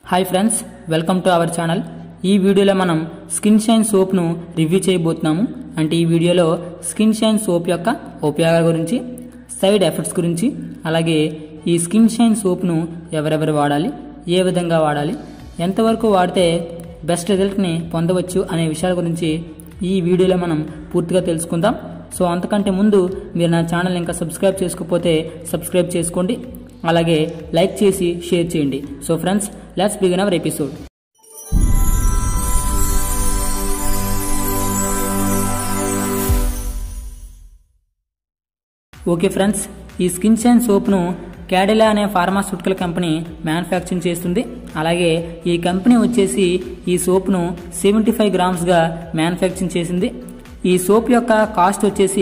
Hi friends, welcome to our channel. ఈ వీడియోలో మనం స్కిన్ షైన్ సోప్ను రివ్యూ చేయబోతున్నాము. అంటే ఈ వీడియోలో స్కిన్ షైన్ సోప్ యొక్క ఉపయోగాల గురించి, సైడ్ ఎఫెక్ట్స్ గురించి, అలాగే ఈ స్కిన్ షైన్ సోప్ను ఎవరెవరు వాడాలి, ఏ విధంగా వాడాలి, ఎంతవరకు వాడితే బెస్ట్ రిజల్ట్ని పొందవచ్చు అనే విషయాల గురించి ఈ వీడియోలో మనం పూర్తిగా తెలుసుకుందాం. సో అంతకంటే ముందు మీరు నా ఛానల్ ఇంకా సబ్స్క్రైబ్ చేసుకోకపోతే సబ్స్క్రైబ్ చేసుకోండి, అలాగే లైక్ చేసి షేర్ చేయండి. So friends, let's begin our episode. Okay friends, ఈ స్కిన్ షైన్ సోప్ను క్యాడిలా అనే ఫార్మాస్యూటికల్ కంపెనీ మ్యానుఫ్యాక్చరింగ్ చేస్తుంది. అలాగే ఈ కంపెనీ వచ్చేసి ఈ సోప్ను 75 గ్రామ్స్గా మ్యానుఫ్యాక్చరింగ్ చేసింది. ఈ సోప్ యొక్క కాస్ట్ వచ్చేసి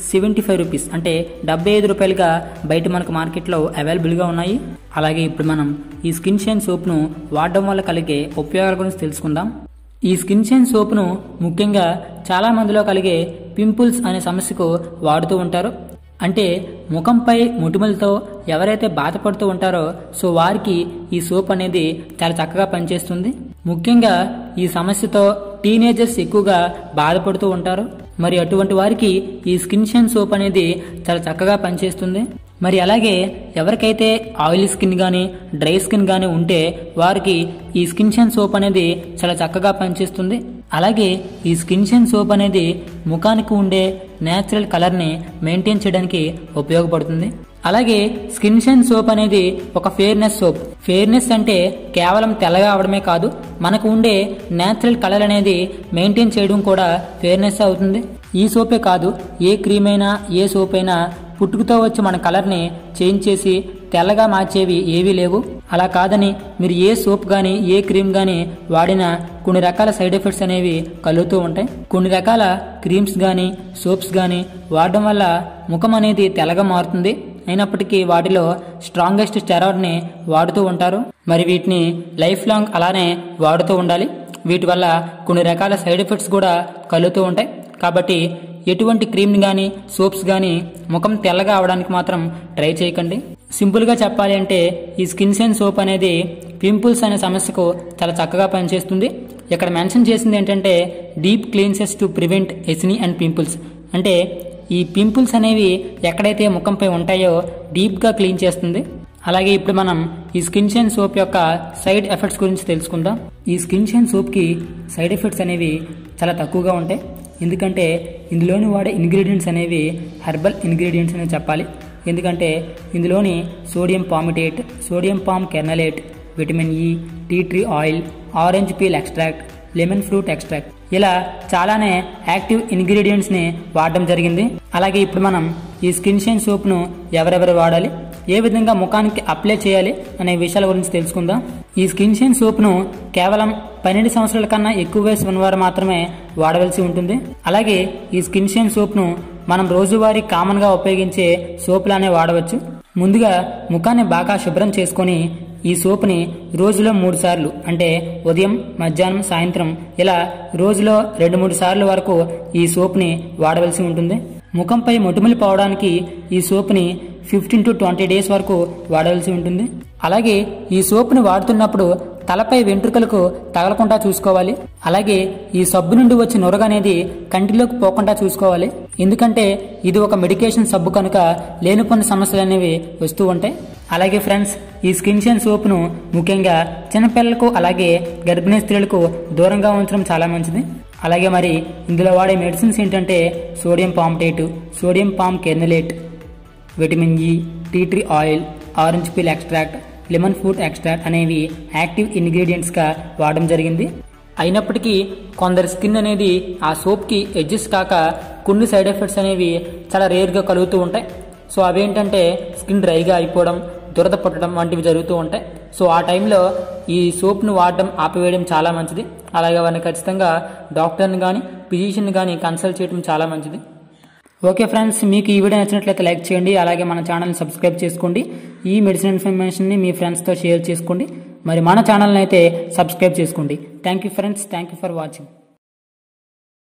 75 రూపీస్, అంటే 75 రూపాయలుగా బయట మనకు మార్కెట్లో అవైలబుల్గా ఉన్నాయి. అలాగే ఇప్పుడు మనం ఈ స్కిన్ షైన్ సోప్ను వాడడం వల్ల కలిగే ఉపయోగాల గురించి తెలుసుకుందాం. ఈ స్కిన్ షైన్ సోప్ను ముఖ్యంగా చాలా మందిలో కలిగే పింపుల్స్ అనే సమస్యకు వాడుతూ ఉంటారు. అంటే ముఖంపై మొటిమలతో ఎవరైతే బాధపడుతూ ఉంటారో సో వారికి ఈ సోప్ అనేది చాలా చక్కగా పనిచేస్తుంది. ముఖ్యంగా ఈ సమస్యతో టీనేజర్స్ ఎక్కువగా బాధపడుతూ ఉంటారు. మరి అటువంటి వారికి ఈ స్కిన్ షైన్ సోప్ అనేది చాలా చక్కగా పనిచేస్తుంది. మరి అలాగే ఎవరికైతే ఆయిలీ స్కిన్ కానీ డ్రై స్కిన్ కానీ ఉంటే వారికి ఈ స్కిన్ షైన్ సోప్ అనేది చాలా చక్కగా పనిచేస్తుంది. అలాగే ఈ స్కిన్ షైన్ సోప్ అనేది ముఖానికి ఉండే నేచురల్ కలర్ని మెయింటైన్ చేయడానికి ఉపయోగపడుతుంది. అలాగే స్కిన్ షైన్ సోప్ అనేది ఒక ఫెయిర్నెస్ సోప్. ఫెయిర్నెస్ అంటే కేవలం తెల్లగా అవడమే కాదు, మనకు ఉండే నేచురల్ కలర్ అనేది మెయింటైన్ చేయడం కూడా ఫెయిర్నెస్ అవుతుంది. ఈ సోపే కాదు, ఏ క్రీమ్ అయినా ఏ సోప్ అయినా పుట్టుకతో వచ్చి మన కలర్ని చేంజ్ చేసి తెల్లగా మార్చేవి ఏవీ లేవు. అలా కాదని మీరు ఏ సోప్ కానీ ఏ క్రీమ్ కానీ వాడినా కొన్ని రకాల సైడ్ ఎఫెక్ట్స్ అనేవి కలుగుతూ ఉంటాయి. కొన్ని రకాల క్రీమ్స్ కానీ సోప్స్ కానీ వాడడం వల్ల ముఖం అనేది తెల్లగా మారుతుంది. అయినప్పటికీ వాటిలో స్ట్రాంగెస్ట్ స్టెరాయిడ్ని వాడుతూ ఉంటారు. మరి వీటిని లైఫ్ లాంగ్ అలానే వాడుతూ ఉండాలి. వీటి వల్ల కొన్ని రకాల సైడ్ ఎఫెక్ట్స్ కూడా కలుగుతూ ఉంటాయి. కాబట్టి ఎటువంటి క్రీమ్ని కానీ సోప్స్ కానీ ముఖం తెల్లగా అవడానికి మాత్రం ట్రై చేయకండి. సింపుల్గా చెప్పాలి అంటే ఈ స్కిన్ షైన్ సోప్ అనేది పింపుల్స్ అనే సమస్యకు చాలా చక్కగా పనిచేస్తుంది. ఇక్కడ మెన్షన్ చేసింది ఏంటంటే deep cleanses to prevent acne and pimples. అంటే ఈ పింపుల్స్ అనేవి ఎక్కడైతే ముఖంపై ఉంటాయో డీప్గా క్లీన్ చేస్తుంది. అలాగే ఇప్పుడు మనం ఈ స్కిన్ షైన్ సోప్ యొక్క సైడ్ ఎఫెక్ట్స్ గురించి తెలుసుకుందాం. ఈ స్కిన్ షైన్ సోప్కి సైడ్ ఎఫెక్ట్స్ అనేవి చాలా తక్కువగా ఉంటాయి. ఎందుకంటే ఇందులోని వాడే ఇంగ్రీడియంట్స్ అనేవి హెర్బల్ ఇంగ్రీడియంట్స్ అని చెప్పాలి. ఎందుకంటే ఇందులోని sodium palmitate, sodium palm kernelate, vitamin E, tea tree oil, orange peel extract, lemon fruit extract, ఇలా చాలానే యాక్టివ్ ఇంగ్రీడియంట్స్ని వాడడం జరిగింది. అలాగే ఇప్పుడు మనం ఈ స్కిన్ షైన్ సోప్ను ఎవరెవరు వాడాలి, ఏ విధంగా ముఖానికి అప్లై చేయాలి అనే విషయాల గురించి తెలుసుకుందాం. ఈ స్కిన్ షైన్ సోప్ను కేవలం 12 సంవత్సరాల కన్నా ఎక్కువ వయసు ఉన్నవారు మాత్రమే వాడవలసి ఉంటుంది. అలాగే ఈ స్కిన్ షైన్ సోప్ను మనం రోజువారీ కామన్గా ఉపయోగించే సోప్లానే వాడవచ్చు. ముందుగా ముఖాన్ని బాగా శుభ్రం చేసుకొని ఈ సోప్ని రోజులో 3 సార్లు, అంటే ఉదయం, మధ్యాహ్నం, సాయంత్రం ఇలా రోజులో 2-3 సార్లు వరకు ఈ సోప్ని వాడవలసి ఉంటుంది. ముఖంపై మొటిమలు పోవడానికి ఈ సోప్ని 15 to 20 డేస్ వరకు వాడవలసి ఉంటుంది. అలాగే ఈ సోప్ని వాడుతున్నప్పుడు తలపై వెంట్రుకలకు తగలకుండా చూసుకోవాలి. అలాగే ఈ సబ్బు నుండి వచ్చే నురగ అనేది కంటిలోకి పోకుండా చూసుకోవాలి. ఎందుకంటే ఇది ఒక మెడికేషన్ సబ్బు కనుక లేనిపోని సమస్యలు అనేవి వస్తూ ఉంటాయి. అలాగే ఫ్రెండ్స్, ఈ స్కిన్ షైన్ సోప్ను ముఖ్యంగా చిన్నపిల్లలకు అలాగే గర్భిణీ స్త్రీలకు దూరంగా ఉంచడం చాలా మంచిది. అలాగే మరి ఇందులో వాడే మెడిసిన్స్ ఏంటంటే sodium palmitate, sodium palm kernelate, vitamin E, tea tree oil, orange peel extract, lemon fruit extract అనేవి యాక్టివ్ ఇంగ్రీడియంట్స్గా వాడడం జరిగింది. అయినప్పటికీ కొందరి స్కిన్ అనేది ఆ సోప్కి అడ్జస్ట్ కాక కొన్ని సైడ్ ఎఫెక్ట్స్ అనేవి చాలా రేర్గా కలుగుతూ ఉంటాయి. సో అవేంటంటే స్కిన్ డ్రైగా అయిపోవడం, దురద పట్టడం వంటివి జరుగుతూ ఉంటాయి. సో ఆ టైంలో ఈ సోప్ను వాడడం ఆపివేయడం చాలా మంచిది. అలాగే వారిని ఖచ్చితంగా డాక్టర్ని కానీ ఫిజిషియన్ కానీ కన్సల్ట్ చేయడం చాలా మంచిది. ఓకే ఫ్రెండ్స్, మీకు ఈ వీడియో నచ్చినట్లయితే లైక్ చేయండి. అలాగే మన ఛానల్ని సబ్స్క్రైబ్ చేసుకోండి. ఈ మెడిసిన్ ఇన్ఫర్మేషన్ని మీ ఫ్రెండ్స్తో షేర్ చేసుకోండి. మరి మన ఛానల్ని అయితే సబ్స్క్రైబ్ చేసుకోండి. Thank you friends, thank you for watching.